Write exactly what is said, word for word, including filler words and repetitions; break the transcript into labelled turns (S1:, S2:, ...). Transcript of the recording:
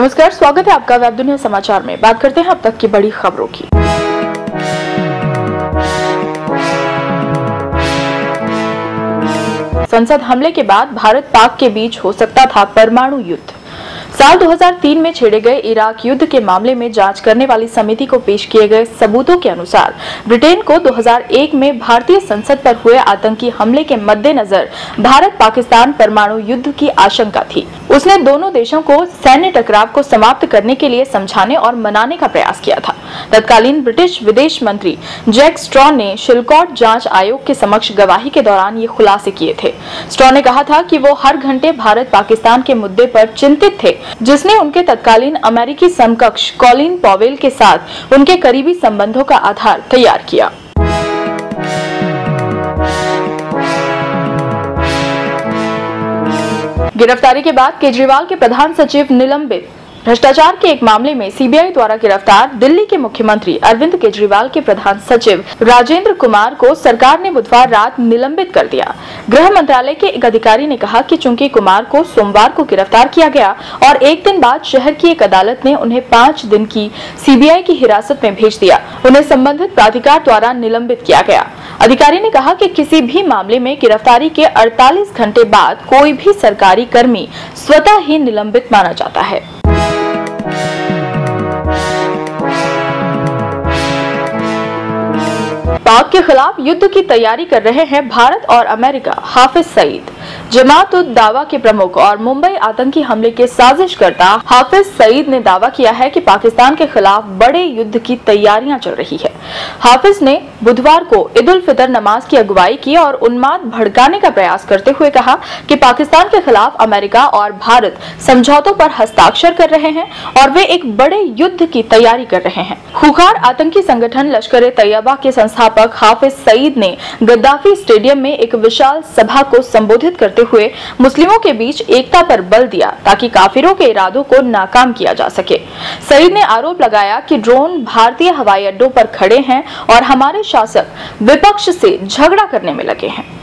S1: नमस्कार, स्वागत है आपका वेब दुनिया समाचार में। बात करते हैं अब तक की बड़ी खबरों की। संसद हमले के बाद भारत पाक के बीच हो सकता था परमाणु युद्ध। साल दो हज़ार तीन में छेड़े गए इराक युद्ध के मामले में जांच करने वाली समिति को पेश किए गए सबूतों के अनुसार ब्रिटेन को दो हज़ार एक में भारतीय संसद पर हुए आतंकी हमले के मद्देनजर भारत पाकिस्तान परमाणु युद्ध की आशंका थी। उसने दोनों देशों को सैन्य टकराव को समाप्त करने के लिए समझाने और मनाने का प्रयास किया था। तत्कालीन ब्रिटिश विदेश मंत्री जैक स्ट्रॉ ने शिलकॉट जांच आयोग के समक्ष गवाही के दौरान ये खुलासे किए थे। स्ट्रॉ ने कहा था कि वो हर घंटे भारत पाकिस्तान के मुद्दे पर चिंतित थे, जिसने उनके तत्कालीन अमेरिकी समकक्ष कॉलिन पॉवेल के साथ उनके करीबी संबंधों का आधार तैयार किया। गिरफ्तारी के बाद केजरीवाल के प्रधान सचिव निलंबित। भ्रष्टाचार के एक मामले में सीबीआई द्वारा गिरफ्तार दिल्ली के मुख्यमंत्री अरविंद केजरीवाल के प्रधान सचिव राजेंद्र कुमार को सरकार ने बुधवार रात निलंबित कर दिया। गृह मंत्रालय के एक अधिकारी ने कहा कि चूंकि कुमार को सोमवार को गिरफ्तार किया गया और एक दिन बाद शहर की एक अदालत ने उन्हें पाँच दिन की सीबीआई की हिरासत में भेज दिया, उन्हें संबंधित प्राधिकार द्वारा निलंबित किया गया। अधिकारी ने कहा कि किसी भी मामले में गिरफ्तारी के अड़तालीस घंटे बाद कोई भी सरकारी कर्मी स्वतः ही निलंबित माना जाता है। पाक के खिलाफ युद्ध की तैयारी कर रहे हैं भारत और अमेरिका। हाफिज सईद। जमात उद दावा के प्रमुख और मुंबई आतंकी हमले के साजिशकर्ता हाफिज सईद ने दावा किया है कि पाकिस्तान के खिलाफ बड़े युद्ध की तैयारियां चल रही है। हाफिज ने बुधवार को ईद उल फितर नमाज की अगुवाई की और उन्माद भड़काने का प्रयास करते हुए कहा कि पाकिस्तान के खिलाफ अमेरिका और भारत समझौतों पर हस्ताक्षर कर रहे हैं और वे एक बड़े युद्ध की तैयारी कर रहे हैं। खूंखार आतंकी संगठन लश्कर ए तैयबा के संस्थापक हाफिज सईद ने गद्दाफी स्टेडियम में एक विशाल सभा को संबोधित करते हुए मुस्लिमों के बीच एकता पर बल दिया ताकि काफिरों के इरादों को नाकाम किया जा सके। सईद ने आरोप लगाया कि ड्रोन भारतीय हवाई अड्डों पर खड़े हैं और हमारे शासक विपक्ष से झगड़ा करने में लगे हैं।